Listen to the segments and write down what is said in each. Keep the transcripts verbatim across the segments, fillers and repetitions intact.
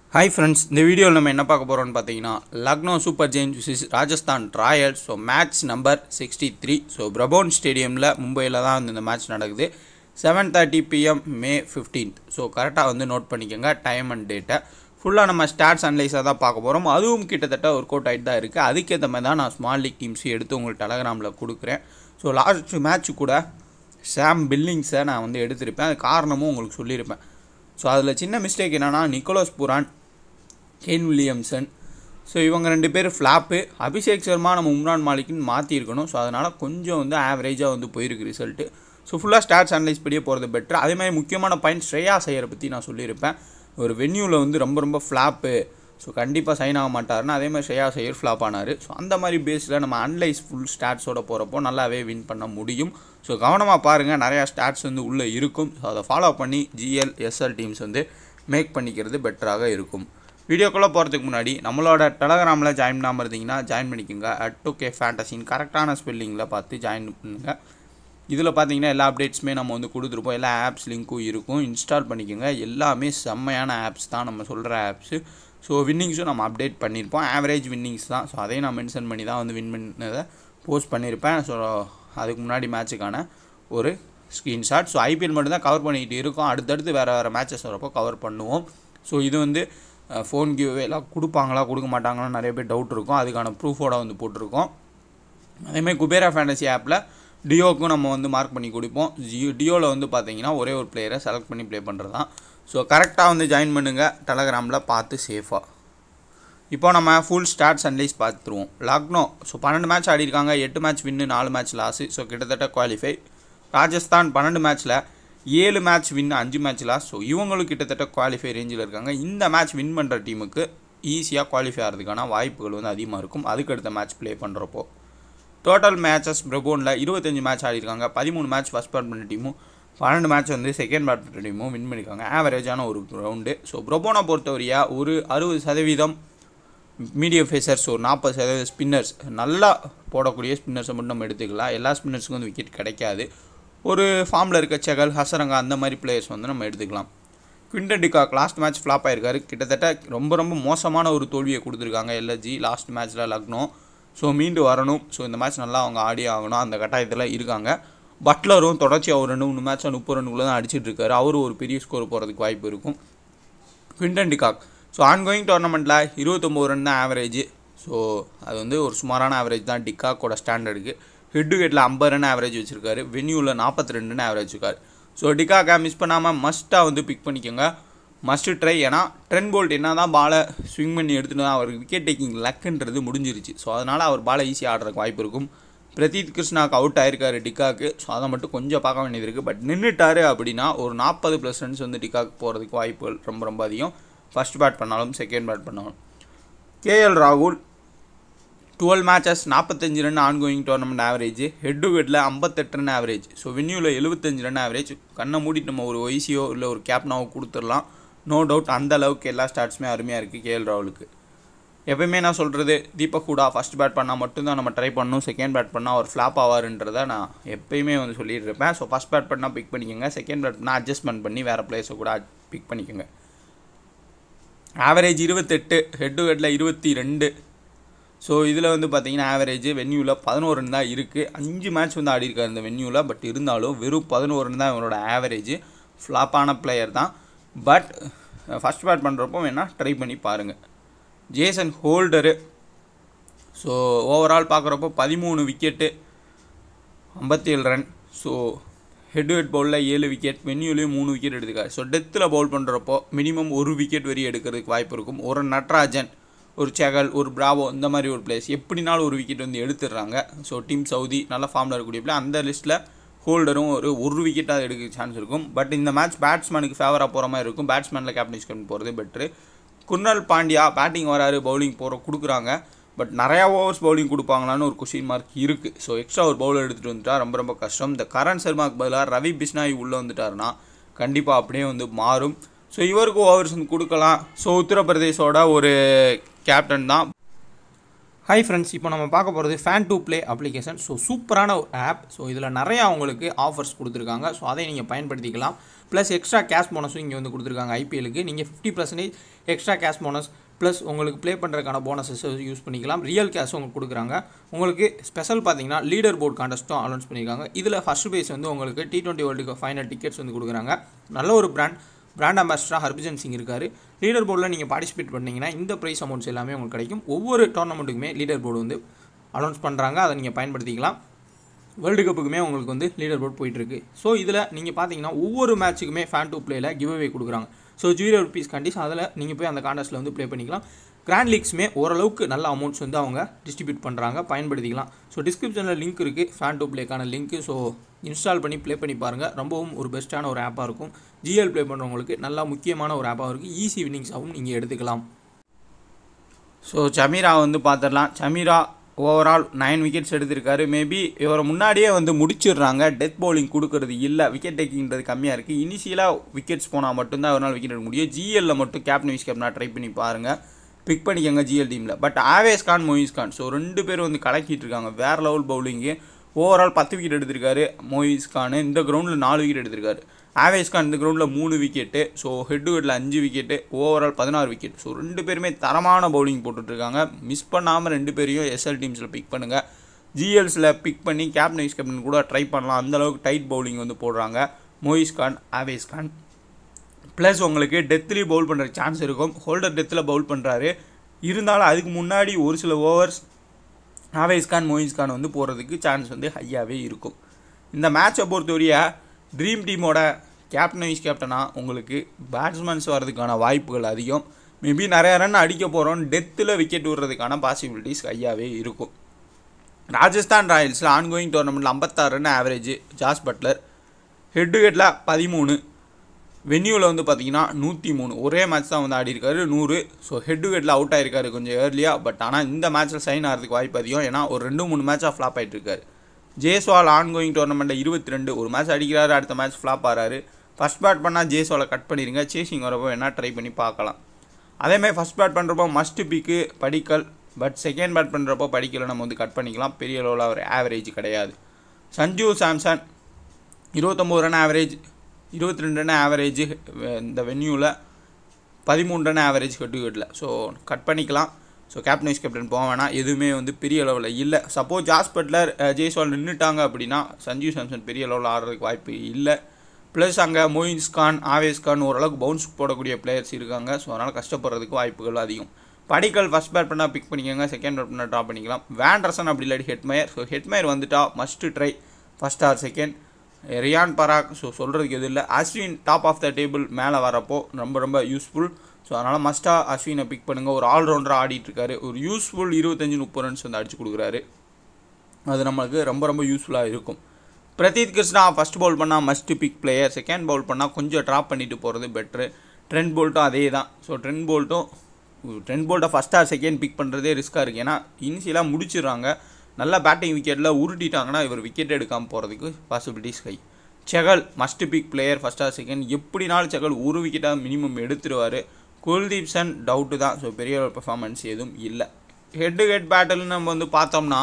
Hi friends, இந்த வீடியோவில் நம்ம என்ன பார்க்க போகிறோம்னு பார்த்தீங்கன்னா Lucknow super giants vs Rajasthan royals. So match number sixty three. So Brabourne ஸ்டேடியமில் மும்பையில் தான் வந்து இந்த மேட்ச் நடக்குது. Seven thirty PM May fifteenth. So கரெக்டாக வந்து நோட் பண்ணிக்கோங்க டைம் அண்ட் டேட்டை. ஃபுல்லாக நம்ம ஸ்டாட்ஸ் அனலைஸாக தான் பார்க்க போகிறோம். அதுவும் கிட்டத்தட்ட ஒர்க் அவுட் ஆகிட்டு தான் இருக்குது. அதுக்கேற்ற மாதிரி தான் நான் ஸ்மால் லீக் டீம்ஸ் எடுத்து உங்களுக்கு டெலகிராமில் கொடுக்குறேன். ஸோ லாஸ்ட் மேட்ச்சு கூட சாம் பில்லிங்ஸை நான் வந்து எடுத்திருப்பேன். அது காரணமும் உங்களுக்கு சொல்லியிருப்பேன். ஸோ அதில் சின்ன மிஸ்டேக் என்னென்னா Nicholas Pooran, Kane Williamson, so இவங்க ரெண்டு பேர் ஃப்ளாப்பு. அபிஷேக் சர்மா நம்ம உம்ரான் மாலிக்னு மாற்றிருக்கணும். ஸோ அதனால் கொஞ்சம் வந்து ஆவரேஜாக வந்து போயிருக்கு ரிசல்ட்டு. ஸோ ஃபுல்லாக ஸ்டாட்ஸ் அனலைஸ் படியே போகிறது பெட்ரு. அதேமாதிரி முக்கியமான பாயிண்ட் ஸ்ரேயா ஐயரை பற்றி நான் சொல்லியிருப்பேன். ஒரு வென்யூவில் வந்து ரொம்ப ரொம்ப ஃப்ளாப்பு, ஸோ கண்டிப்பாக சைன் ஆக மாட்டார்னு. அதேமாதிரி ஸ்ரேயா ஐயர் ஃப்ளாப் ஆனார். ஸோ அந்த மாதிரி பேஸில் நம்ம அனலைஸ் ஃபுல் ஸ்டாட்ஸோடு போகிறப்போ நல்லாவே வின் பண்ண முடியும். ஸோ கவனமாக பாருங்கள், நிறையா ஸ்டாட்ஸ் வந்து உள்ளே இருக்கும். ஸோ அதை ஃபாலோ பண்ணி ஜிஎல் எஸ்எல் டீம்ஸ் வந்து மேக் பண்ணிக்கிறது பெட்டராக இருக்கும். வீடியோக்குள்ளே போகிறதுக்கு முன்னாடி நம்மளோட டெலகிராமில் ஜாயின் பண்ணாமல் இருந்தீங்கன்னா ஜாயின் பண்ணிக்கோங்க. அட் டூ கே ஃபேண்டசின் கரெக்டான ஸ்பெல்லிங்கில் பார்த்து ஜாயின் பண்ணுங்கள். இதில் பார்த்தீங்கன்னா எல்லா அப்டேட்ஸுமே நம்ம வந்து கொடுத்துருப்போம். எல்லா ஆப்ஸ் லிங்க்கும் இருக்கும், இன்ஸ்டால் பண்ணிக்கோங்க. எல்லாமே செம்மையான ஆப்ஸ் தான், நம்ம சொல்கிற ஆப்ஸு. ஸோ வின்னிங்ஸும் நம்ம அப்டேட் பண்ணியிருப்போம். ஆவரேஜ் வின்னிங்ஸ் தான். ஸோ அதையும் நான் மென்ஷன் பண்ணி தான் வந்து வின் பண்ணதை போஸ்ட் பண்ணியிருப்பேன். ஸோ அதுக்கு முன்னாடி மேட்சுக்கான ஒரு ஸ்க்ரீன்ஷாட். ஸோ ஐபிஎல் மட்டும் தான் கவர் பண்ணிக்கிட்டு இருக்கோம். அடுத்தடுத்து வேறு வேறு மேட்சஸ் வரப்போ கவர் பண்ணுவோம். ஸோ இது வந்து ஃபோன் கிவ்வே எல்லாம் கொடுப்பாங்களா கொடுக்க மாட்டாங்களான்னு நிறைய பேர் டவுட் இருக்கும். அதுக்கான ப்ரூஃபோட வந்து போட்டிருக்கோம். அதேமாதிரி குபேரா ஃபேண்டசி ஆப்பில் டியோக்கும் நம்ம வந்து மார்க் பண்ணி கொடுப்போம். ஜியோ டியோவில் வந்து பார்த்தீங்கன்னா ஒரே ஒரு பிளேயரை செலக்ட் பண்ணி ப்ளே பண்ணுறது தான். ஸோ கரெக்டாக வந்து ஜாயின் பண்ணுங்கள் டெலகிராமில் பார்த்து சேஃபாக. இப்போ நம்ம ஃபுல் ஸ்டாட்ஸ் அனலைஸ் பார்த்துருவோம். லக்னோ ஸோ பன்னெண்டு மேட்ச் ஆடிருக்காங்க. எட்டு மேட்ச் வின்னு, நாலு மேட்ச் லாஸு. ஸோ கிட்டத்தட்ட குவாலிஃபை. ராஜஸ்தான் பன்னெண்டு மேட்ச்சில் ஏழு மேட்ச் வின், அஞ்சு மேட்ச் லாஸ். ஸோ இவங்களும் கிட்டத்தட்ட குவாலிஃபை ரேஞ்சில் இருக்காங்க. இந்த மேட்ச் வின் பண்ணுற டீமுக்கு ஈஸியாக குவாலிஃபை ஆகிறதுக்கான வாய்ப்புகள் வந்து அதிகமாக இருக்கும் அதுக்கடுத்த மேட்ச் ப்ளே பண்ணுறப்போ. டோட்டல் மேட்சஸ் பிரபோனில் இருபத்தஞ்சு மேட்ச் ஆடிருக்காங்க. பதிமூணு மேட்ச் ஃபஸ்ட் பேட் பண்ணுற டீமும், பன்னெண்டு மேட்ச் வந்து செகண்ட் பேட் பண்ணுற டீமும் வின் பண்ணியிருக்காங்க. ஆவரேஜான ஒரு ரவுண்டு. ஸோ பிரபோனை பொறுத்தவரையா ஒரு அறுபது சதவீதம் மீடியம் ஃபேஸர்ஸ், ஒரு நாற்பது சதவீதம் ஸ்பின்னர்ஸ், நல்லா போடக்கூடிய ஸ்பின்னர்ஸை மட்டும் நம்ம எடுத்துக்கலாம். எல்லா ஸ்பின்னர்ஸுக்கும் வந்து விக்கெட் கிடைக்காது. ஒரு ஃபார்மில் இருக்க செகல், ஹசரங்கா அந்த மாதிரி பிளேயர்ஸ் வந்து நம்ம எடுத்துக்கலாம். Quinton de Kock last match flop ஆகிருக்காரு. கிட்டத்தட்ட ரொம்ப ரொம்ப மோசமான ஒரு தோல்வியை கொடுத்துருக்காங்க எல்எஸ்ஜி லாஸ்ட் மேட்ச்சில் லக்னோ. ஸோ மீண்டு வரணும். ஸோ இந்த மேட்ச் நல்லா அவங்க ஆடி ஆகணும், அந்த கட்டாயத்தில் இருக்காங்க. பட்லரும் தொடர்ச்சியாக ஒரு ரெண்டு மூணு மேட்சாக முப்பது ரன்னுக்குள்ளே தான் அடிச்சிட்டு இருக்காரு. அவரும் ஒரு பெரிய ஸ்கோர் போகிறதுக்கு வாய்ப்பு இருக்கும். குவிண்டன் டிகாக் ஸோ ஆன்கோயிங் டோர்னமெண்ட்டில் இருபத்தொம்போது ரன் தான் ஆவரேஜ். ஸோ அது வந்து ஒரு சுமாரான ஆவரேஜ் தான் டிகாக்கோட ஸ்டாண்டர்டுக்கு. ஹெட் டு ஹெட்டில் ஐம்பது ரன் ஆவரேஜ் வச்சுருக்காரு. வென்யூவில் நாற்பத்தி ரெண்டு ரன் ஆவரேஜ் வச்சுருக்காரு. ஸோ டிகாக்கை மிஸ் பண்ணாமல் மஸ்ட்டாக வந்து பிக் பண்ணிக்கோங்க. Must try. ஏன்னா ட்ரெண்ட் போல்ட் என்ன தான் பாலை ஸ்விங் பண்ணி எடுத்துகிட்டு தான் அவருக்கு விக்கெட் டேக்கிங் லக்குன்றது முடிஞ்சிருச்சு. ஸோ அதனால் அவர் பாலை ஈஸியாக ஆடுறதுக்கு வாய்ப்பு இருக்கும். பிரதீத் கிருஷ்ணாவுக்கு அவுட் ஆயிருக்காரு டிகாக்கு. ஸோ அதை மட்டும் கொஞ்சம் பார்க்க வேண்டியது இருக்குது. பட் நின்றுட்டாரு அப்படின்னா ஒரு நாற்பது ப்ளஸ் ரன்ஸ் வந்து டிகாக்கு போகிறதுக்கு வாய்ப்புகள் ரொம்ப ரொம்ப அதிகம். ஃபஸ்ட் பேட் பண்ணாலும் செகண்ட் பேட் பண்ணாலும். கேஎல் ராகுல் டுவெல் மேட்சஸ் நாற்பத்தஞ்சு run ongoing tournament average. Head to ஹெட்டில் ஐம்பத்தெட்டு ரன் ஆவரேஜ். ஸோ வென்யூவில் எழுபத்தஞ்சு ரன் ஆவரேஜ். கண்ணை மூடிட்டு நம்ம ஒரு ஒய்சியோ இல்லை ஒரு கேப்னாவோ கொடுத்துடலாம். நோ டவுட் அந்த அளவுக்கு எல்லா ஸ்டாட்ஸுமே அருமையாக இருக்குது கேஎல் ராகுலுக்கு. எப்பயுமே நான் சொல்கிறது, தீபக் ஹூடா ஃபஸ்ட் பேட் பண்ணால் மட்டும்தான் நம்ம ட்ரை பண்ணணும். செகண்ட் பேட் பண்ணால் அவர் ஃப்ளாப் ஆவாருன்றதை நான் எப்பயுமே வந்து சொல்லிட்டு இருப்பேன். ஸோ ஃபஸ்ட் பேட் பண்ணால் பிக் பண்ணிக்கோங்க. செகண்ட் பேட் பண்ணால் அட்ஜஸ்ட்மெண்ட் பண்ணி வேறு பிளேயர்ஸை கூட பிக் பண்ணிக்கோங்க. ஆவரேஜ் இருபத்தெட்டு, ஹெட் டு ஹெட்டில் இருபத்தி ரெண்டு. ஸோ இதில் வந்து பார்த்தீங்கன்னா ஆவரேஜ் வென்யூவில் பதினோரு ரன் தான் இருக்குது. அஞ்சு மேட்ச் வந்து ஆடி இருக்காரு இந்த வென்யூவில். பட் இருந்தாலும் வெறும் பதினோரு ரன் தான் இவரோட ஆவரேஜ். ஃப்ளாப்பான பிளேயர் தான். பட் ஃபஸ்ட் பேட் பண்ணுறப்போ வேணால் ட்ரை பண்ணி பாருங்கள். ஜேசன் ஹோல்டரு ஸோ ஓவரால் பார்க்குறப்போ பதிமூணு விக்கெட்டு, ஐம்பத்தி ஏழு run. So head to head பவுலில் ஏழு விக்கெட், வென்யூலேயும் மூணு விக்கெட் எடுத்துக்காரு. ஸோ டெத்தில் பவுல் பண்ணுறப்போ மினிமம் ஒரு விக்கெட் வரையும் எடுக்கிறதுக்கு வாய்ப்பு இருக்கும். ஒரு நட்ராஜன், ஒரு செகல், ஒரு பிராவோ, இந்த மாதிரி ஒரு பிளேஸ் எப்படினாலும் ஒரு விக்கெட் வந்து எடுத்துடுறாங்க. ஸோ டீம் சவுதி நல்ல ஃபார்மில் இருக்கக்கூடிய பிளே. அந்த லிஸ்ட்டில் ஹோல்டரும் ஒரு ஒரு விக்கெட்டாக எடுக்க சான்ஸ் இருக்கும். பட் இந்த மேட்ச் பேட்ஸ்மேனுக்கு ஃபேவராக போகிற மாதிரி இருக்கும். பேட்ஸ்மேனில் கேப்டன்ஸ் பண்ணி போகிறது பெட்ரு. குர்னல் பாண்டியா பேட்டிங் வராரு, பவுலிங் போகிற கொடுக்குறாங்க. பட் நிறையா ஓவர்ஸ் பவுலிங் கொடுப்பாங்களான்னு ஒரு கொஸ்டின் மார்க் இருக்குது. ஸோ எக்ஸ்ட்ரா ஒரு பவுலர் எடுத்துகிட்டு வந்துட்டா ரொம்ப ரொம்ப கஷ்டம். இந்த கரண் சர்மாவுக்கு பதிலாக ரவி பிஷ்னாய் உள்ளே வந்துட்டாருன்னா கண்டிப்பாக அப்படியே வந்து மாறும். ஸோ இவருக்கு ஓவர்ஸ் வந்து கொடுக்கலாம். ஸோ உத்தரப்பிரதேஷோட ஒரு கேப்டன் தான். ஹாய் ஃப்ரெண்ட்ஸ், இப்போ நம்ம பார்க்க போகிறது fan two play application. So சூப்பரான ஒரு ஆப். ஸோ இதில் நிறையா உங்களுக்கு ஆஃபர்ஸ் கொடுத்துருக்காங்க. ஸோ அதை நீங்கள் பயன்படுத்திக்கலாம். ப்ளஸ் எக்ஸ்ட்ரா கேஷ் போனஸும் இங்கே வந்து கொடுத்துருக்காங்க ஐபிஎலுக்கு. நீங்கள் fifty percentage extra cash bonus plus உங்களுக்கு ப்ளே பண்ணுறதுக்கான போனஸஸ் யூஸ் பண்ணிக்கலாம். ரியல் கேஷும் உங்களுக்கு கொடுக்குறாங்க. உங்களுக்கு ஸ்பெஷல் பார்த்தீங்கன்னா லீடர் போர்டு கான்டெஸ்ட்டும் அனௌன்ஸ் பண்ணியிருக்காங்க. இதில் ஃபர்ஸ்ட் பேஸ் வந்து உங்களுக்கு T twenty world cup final tickets வந்து கொடுக்குறாங்க. நல்ல ஒரு பிராண்ட் பிராண்ட் அம்பாசிடராக ஹர்பஜன் சிங் இருக்கார். லீடர் போர்டில் நீங்கள் பார்ட்டிசிபேட் பண்ணிங்கன்னா இந்த ப்ரைஸ் அமௌண்ட்ஸ் எல்லாமே உங்களுக்கு கிடைக்கும். ஒவ்வொரு டோர்னமெண்ட்டுக்குமே லீடர் போர்டு வந்து அனௌன்ஸ் பண்ணுறாங்க. அதை நீங்கள் பயன்படுத்திக்கலாம். வேர்ல்டு கப்புக்குமே உங்களுக்கு வந்து லீடர் போர்டு போயிட்டுருக்கு. ஸோ இதில் நீங்கள் பார்த்தீங்கன்னா ஒவ்வொரு மேட்ச்சுக்குமே ஃபேன் டூ பிளேயில் கிவ் அவே கொடுக்குறாங்க. ஸோ ஜீரோ ருபீஸ் கண்டிஸ் அதில் நீங்கள் போய் அந்த கான்டெஸ்ட்டில் வந்து ப்ளே பண்ணிக்கலாம். கிராண்ட் லீக்ஸுமே ஓரளவுக்கு நல்ல அமௌண்ட்ஸ் வந்து அவங்க டிஸ்ட்ரிபியூட் பண்ணுறாங்க, பயன்படுத்திக்கலாம். ஸோ டிஸ்கிரிப்ஷனில் லிங்க் இருக்குது ஃபேன் டூ பிளேக்கான லிங்க்கு. ஸோ இன்ஸ்டால் பண்ணி ப்ளே பண்ணி பாருங்கள். ரொம்பவும் ஒரு பெஸ்ட்டான ஒரு ஆப்பாக இருக்கும். ஜிஎல் ப்ளே பண்ணுறவங்களுக்கு நல்லா முக்கியமான ஒரு ஆப்பாக இருக்குது. ஈஸி வின்னிங்ஸாகவும் நீங்கள் எடுத்துக்கலாம். ஸோ சமீரா வந்து பார்த்துடலாம். சமீரா ஓவரால் நைன் விக்கெட்ஸ் எடுத்திருக்காரு. மேபி இவரை முன்னாடியே வந்து முடிச்சிடுறாங்க. டெத் பவுலிங் கொடுக்கறது இல்லை, விக்கெட் டேக்கிங்கிறது கம்மியாக இருக்குது. இனிஷியலாக விக்கெட்ஸ் போனால் மட்டும்தான் அவரால் விக்கெட் எடுக்க முடியும். ஜிஎல்ல மட்டும் கேப்டன் வைஸ் கேப்டனாக ட்ரை பண்ணி பாருங்கள், பிக் பண்ணிக்கோங்க ஜிஎல் டீமில். பட் ஆவேஸ் கான் மொயிஸ் கான் ஸோ ரெண்டு பேரும் வந்து கலக்கிட்டு இருக்காங்க. வேறு லெவல் பவுலிங்கு. ஓவரால் பத்து விக்கெட் எடுத்திருக்காரு மொயிஸ் கான். இந்த கிரவுண்டில் நாலு விக்கெட் எடுத்திருக்காரு. ஆவேஸ் கான் இந்த கிரவுண்டில் மூணு விக்கெட்டு. ஸோ ஹெட் டு ஹெட்டில் அஞ்சு விக்கெட்டு. ஓவரால் பதினாறு விக்கெட். ஸோ ரெண்டு பேருமே தரமான பவுலிங் போட்டுட்ருக்காங்க. மிஸ் பண்ணாமல் ரெண்டு பேரையும் எஸ்எல் டீம்ஸில் பிக் பண்ணுங்கள். ஜிஎல்ஸில் பிக் பண்ணி கேப்டன் வைஸ் கேப்டன் கூட ட்ரை பண்ணலாம். அந்தளவுக்கு டைட் பவுலிங் வந்து போடுறாங்க மொயிஸ் கான், ஆவேஸ் கான். ப்ளஸ் உங்களுக்கு டெத்லேயும் பவுல் பண்ணுற சான்ஸ் இருக்கும். ஹோல்டர் டெத்தில் பவுல் பண்ணுறாரு. இருந்தாலும் அதுக்கு முன்னாடி ஒரு சில ஓவர்ஸ் ஆவேஸ் கான் மொயிஸ் கான் வந்து போகிறதுக்கு சான்ஸ் வந்து ஹையாகவே இருக்கும். இந்த மேட்சை பொறுத்தவரைய ட்ரீம் டீமோட கேப்டன் வைஸ் கேப்டனாக உங்களுக்கு பேட்ஸ்மேன்ஸ் வர்றதுக்கான வாய்ப்புகள் அதிகம். மேபி நிறையா ரன் அடிக்க போகிறோம். டெத்தில் விக்கெட் விடுறதுக்கான பாசிபிலிட்டிஸ் ஹையாகவே இருக்கும். ராஜஸ்தான் ராயல்ஸில் ஆன்கோயிங் டோர்னமெண்ட்டில் ஐம்பத்தாறு run average Jos Buttler. Head to ஹெட்டில் பதிமூணு. வென்யூவில் வந்து பார்த்தீங்கன்னா நூற்றி மூணு. ஒரே மேட்ச் தான் வந்து ஆடி இருக்காரு நூறு. ஸோ ஹெட் டு ஹெட்டில் அவுட் ஆகிருக்காரு கொஞ்சம் ஏர்லியாக. பட் ஆனால் இந்த மேட்ச்சில் சைன் ஆகிறதுக்கு வாய்ப்பு அதிகம். ஏன்னா ஒரு ரெண்டு மூணு மேட்சாக ஃப்ளாப் ஆகிட்டு இருக்காரு. ஜேஸ்வால் ஆன்கோயிங் டோர்னமெண்ட்டில் இருபத்தி ரெண்டு. ஒரு மேட்ச் அடிக்கிறாரு, அடுத்த மேட்ச் ஃப்ளாப் ஆகிறாரு. ஃபஸ்ட் பேட் பண்ணால் ஜேஸ்வாலை கட் பண்ணிடுங்க. சேசிங் வரப்போ வேணால் ட்ரை பண்ணி பார்க்கலாம். அதேமாதிரி ஃபஸ்ட் பேட் பண்ணுறப்போ மஸ்ட் பிக்கு படிக்கல். பட் செகண்ட் பேட் பண்ணுறப்போ படிக்கலை நம்ம வந்து கட் பண்ணிக்கலாம். பெரிய அளவில் ஒரு ஆவரேஜ் கிடையாது. சஞ்சு சாம்சன் இருபத்தொம்போது ரன் ஆவரேஜ், இருபத்தி ரெண்டு ரன் ஆவரேஜ். இந்த வென்யூவில் பதிமூணு ரன் ஆவரேஜ் ஹெட் டு ஹெட்டில். ஸோ கட் பண்ணிக்கலாம். ஸோ கேப்டன் வைஸ் கேப்டன் போக வேணாம். எதுவுமே வந்து பெரிய அளவில் இல்லை. சப்போஸ் ஜாஸ் பட்லர் ஜெய்ஸ்வால் நின்றுட்டாங்க அப்படின்னா சஞ்சு சாம்சன் பெரிய அளவில் ஆடுறதுக்கு வாய்ப்பு இல்லை. ப்ளஸ் அங்கே மொயின்ஸ் கான், ஆவேஸ் கான் ஓரளவுக்கு பவுன்ஸ் போடக்கூடிய பிளேயர்ஸ் இருக்காங்க. ஸோ அதனால் கஷ்டப்படுறதுக்கு வாய்ப்புகள் அதிகம். படிக்கல் ஃபஸ்ட் பேட் பண்ணால் பிக் பண்ணிக்கோங்க, செகண்ட் பேட் பண்ணால் ட்ராப் பண்ணிக்கலாம். வேண்டர்சன் அப்படி இல்லாட்டி ஹெட்மயர். ஸோ ஹெட்மயர் வந்துட்டா must try first or second. Riyan Parag so சொல்கிறதுக்கு எதுவும் இல்லை. Ashwin top of the table மேலே வரப்போ ரொம்ப ரொம்ப யூஸ்ஃபுல். ஸோ அதனால் மஸ்ட்டாக அஸ்வினை பிக் பண்ணுங்கள். ஒரு ஆல்ரவுண்டராக ஆடிட்டுருக்காரு. ஒரு யூஸ்ஃபுல் இருபத்தஞ்சி முப்பது ரன்ஸ் வந்து அடிச்சு கொடுக்குறாரு. அது நம்மளுக்கு ரொம்ப ரொம்ப யூஸ்ஃபுல்லாக இருக்கும். பிரதீத் கிருஷ்ணா ஃபஸ்ட் பவுல் பண்ணால் must pick player. Second bowl பண்ணால் கொஞ்சம் ட்ராப் பண்ணிட்டு போகிறது பெட்ரு. ட்ரெண்ட் போல்ட்டும் அதே தான். ஸோ ட்ரெண்ட் போல்ட்டும் ட்ரெண்ட் போல்ட்டை ஃபஸ்ட் ஆர் செகண்ட் பிக் பண்ணுறதே ரிஸ்க்காக இருக்குது. ஏன்னா இனிஷியலாக முடிச்சிடுறாங்க. நல்லா பேட்டிங் விக்கெட்டில் உருட்டிட்டாங்கன்னா இவர் விக்கெட் எடுக்காமல் போகிறதுக்கு possibilities high. Chahal must pick player first or second. எப்படினாலும் செகல் ஒரு விக்கெட்டாக மினிமம் எடுத்துருவார். குல்தீப் சன் டவுட்டு தான். ஸோ பெரிய பெர்ஃபார்மன்ஸ் எதுவும் இல்லை. ஹெட் டு ஹெட் பேட்டில்னு நம்ம வந்து பார்த்தோம்னா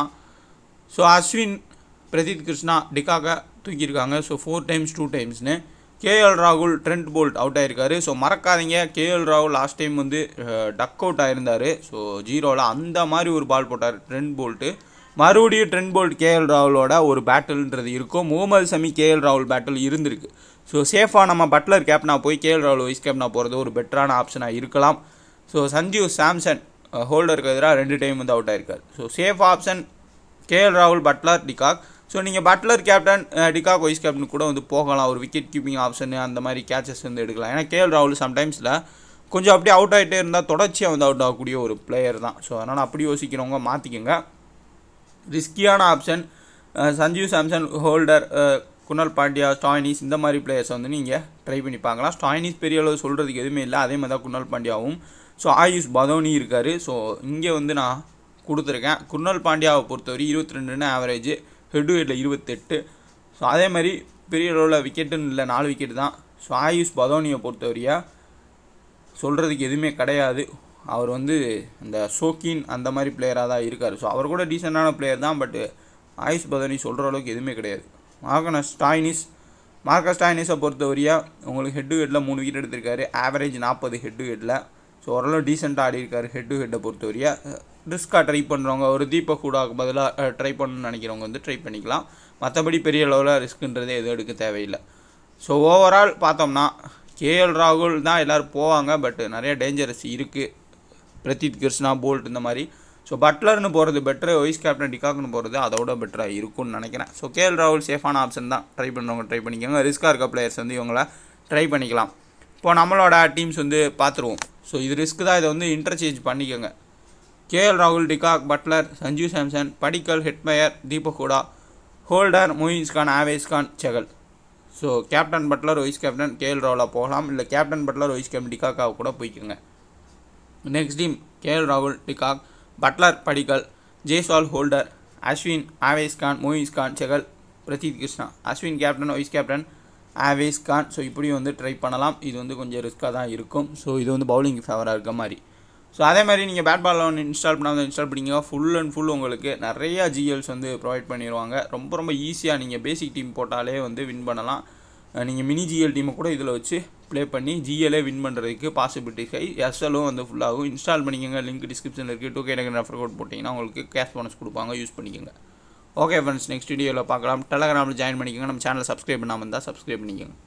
ஸோ அஸ்வின், பிரதீத் கிருஷ்ணா, டிகாக தூக்கியிருக்காங்க. ஸோ ஃபோர் டைம்ஸ் டூ டைம்ஸ்னு. கேஎல் ராகுல், ட்ரெண்ட் போல்ட் அவுட் ஆகிருக்காரு. ஸோ மறக்காதீங்க கேஎல் ராகுல் லாஸ்ட் டைம் வந்து டக் அவுட் ஆகிருந்தார். ஸோ ஜீரோவில் அந்த மாதிரி ஒரு பால் போட்டார் ட்ரெண்ட் போல்ட்டு. மறுபடியும் ட்ரெண்ட் போல்ட் கேஎல் ராகுலோட ஒரு பேட்டில்ன்றது இருக்கும். முகமது சமி கேஎல் ராகுல் பேட்டில் இருந்திருக்கு. ஸோ சேஃபாக நம்ம பட்லர் கேப்டனாக போய் கேஎல் ராகுல் வைஸ் கேப்டனாக போகிறது ஒரு பெட்டரான ஆப்ஷனாக இருக்கலாம். ஸோ சஞ்சு சாம்சன் ஹோல்டருக்கு எதிராக ரெண்டு டைம் வந்து அவுட் ஆகிருக்காரு. ஸோ சேஃப் ஆப்ஷன் கேஎல் ராகுல், பட்லர், டிகாக். ஸோ நீங்கள் Buttler captain, de Kock vice captain கூட வந்து போகலாம். ஒரு விக்கெட் கீப்பிங் ஆப்ஷன் அந்த மாதிரி கேச்சஸ் வந்து எடுக்கலாம். ஏன்னா கேஎல் ராகுல் சம்டைம்ஸில் கொஞ்சம் அப்படியே அவுட் ஆகிட்டே இருந்தால் தொடர்ச்சியாக வந்து அவுட் ஆகக்கூடிய ஒரு பிளேயர் தான். ஸோ அதனால் அப்படி யோசிக்கிறவங்க மாற்றிக்கோங்க. ரிஸ்கியான option Sanjeev Samson, Holder, Krunal Pandya, Stoinis இந்த மாதிரி பிளேயர்ஸ் வந்து நீங்கள் ட்ரை பண்ணி பார்க்கலாம். ஸ்டாய்னிஸ் பெரிய அளவு சொல்கிறதுக்கு எதுவுமே இல்லை. அதே மாதிரி தான் குணால் பாண்டியாவும். ஸோ ஆயுஷ் பதோனி இருக்கார். ஸோ இங்கே வந்து நான் கொடுத்துருக்கேன். குணால் பாண்டியாவை பொறுத்தவரை இருபத்தி ரெண்டு ரன் ஆவரேஜ், ஹெட் டு ஹெட்டில் இருபத்தெட்டு. ஸோ அதே மாதிரி பெரிய அளவில் விக்கெட்டுன்னு இல்லை, நாலு விக்கெட்டு தான். ஸோ ஆயுஷ் பதோனியை பொறுத்தவரையா சொல்கிறதுக்கு எதுவுமே கிடையாது. அவர் வந்து இந்த ஷோக்கின் அந்த மாதிரி பிளேயராக தான் இருக்கார். ஸோ அவர் கூட டீசெண்டான பிளேயர் தான். பட் ஆயுஷ் பதோனி சொல்கிற அளவுக்கு எதுவுமே கிடையாது. மார்கனஸ், ஸ்டாய்னிஸ், மார்க்கஸ் ஸ்டாயினிஸை பொறுத்தவரையா உங்களுக்கு ஹெட் டு ஹெட்டில் மூணு விக்கெட் எடுத்திருக்காரு, ஆவரேஜ் நாற்பது ஹெட் டு ஹெட்டில். ஸோ ஓரளவு டீசெண்டாக ஆடி இருக்காரு ஹெட் டு ஹெட்டை பொறுத்தவரையா. ரிஸ்க்காக ட்ரை பண்ணுறவங்க ஒரு தீபக் கூடாக்கு பதிலாக ட்ரை பண்ணணும்னு நினைக்கிறவங்க வந்து ட்ரை பண்ணிக்கலாம். மற்றபடி பெரிய அளவில் ரிஸ்க்குன்றதே எதுவும் எடுக்க தேவையில்லை. ஸோ ஓவரால் பார்த்தோம்னா கேஎல் ராகுல் தான் எல்லோரும் போவாங்க, பட் நிறைய டேஞ்சரஸ் இருக்குது. பிரதீத் கிருஷ்ணா, போல்ட் இந்த மாதிரி. ஸோ பட்லர்னு போகிறது பெட்ரு, வைஸ் கேப்டன் டிகாக்னு போகிறது அதோட பெட்டராக இருக்கும்னு நினைக்கிறேன். ஸோ கேஎல் ராகுல் சேஃபான ஆப்ஷன் தான், ட்ரை பண்ணுறவங்க ட்ரை பண்ணிக்கோங்க. ரிஸ்க்காக இருக்க பிளேயர்ஸ் வந்து இவங்கள ட்ரை பண்ணிக்கலாம். இப்போ நம்மளோட டீம்ஸ் வந்து பார்த்துருவோம். ஸோ இது ரிஸ்க் தான், இதை வந்து இன்டர்சேஞ்ச் பண்ணிக்கோங்க. கேஎல் ராகுல், de Kock, Buttler, Sanju Samson, Padikkal, Hetmyer, Deepak Hooda, Holder, Mohsin Khan, Avesh Khan, Chahal. So captain Buttler, vice captain KL ராகுலாக போகலாம், இல்லை கேப்டன் பட்லர், வைஸ் கேப்டன் டிகாக்காக கூட போய்க்குங்க. நெக்ஸ்ட் டீம் கேஎல் ராகுல், de Kock, Buttler, Padikkal, Jaiswal, Holder, Ashwin, Avesh Khan, Mohsin Khan, Chahal, Prasidh Krishna. Ashwin captain, vice captain Avesh Khan. So இப்படி வந்து ட்ரை பண்ணலாம். இது வந்து கொஞ்சம் ரிஸ்க்காக தான் இருக்கும். ஸோ இது வந்து பவுலிங் ஃபேவராக இருக்க மாதிரி. ஸோ அதே மாதிரி நீங்கள் பேட் பால் ஒன்று இன்ஸ்டால் பண்ணால் இன்ஸ்டால் பண்ணிங்க. ஃபுல் அண்ட் ஃபுல் உங்களுக்கு நிறையா ஜிஎல்ஸ் வந்து ப்ரொவைட் பண்ணிடுவாங்க. ரொம்ப ரொம்ப ஈஸியாக நீங்கள் பேசிக் டீம் போட்டாலே வந்து வின் பண்ணலாம். நீங்கள் மினி ஜிஎல் டீமை கூட இதில் வச்சு ப்ளே பண்ணி ஜிஎல்லே வின் பண்ணுறதுக்கு பாசிபிலிட்டிஸ் ஹை. எஸ்எல்லும் வந்து ஃபுல்லாகும். இன்ஸ்டால் பண்ணிக்கோங்க, லிங்க் டிஸ்கிரிப்ஷனில் இருக்குது. டூ கே எனக்கு ரெஃபர் கோட் போட்டிங்கன்னா உங்களுக்கு கேஷ் போனஸ் கொடுப்பாங்க, யூஸ் பண்ணிக்கோங்க. ஓகே ஃப்ரெண்ட்ஸ், நெக்ஸ்ட் வீடியோவில் பார்க்கலாம். டெலகிராமில் ஜாயின் பண்ணிக்கோங்க. நம்ம சேனலை சப்ஸ்கிரைப் பண்ணாமல் இருந்தால் சப்ஸ்கிரைப் பண்ணிக்கோங்க.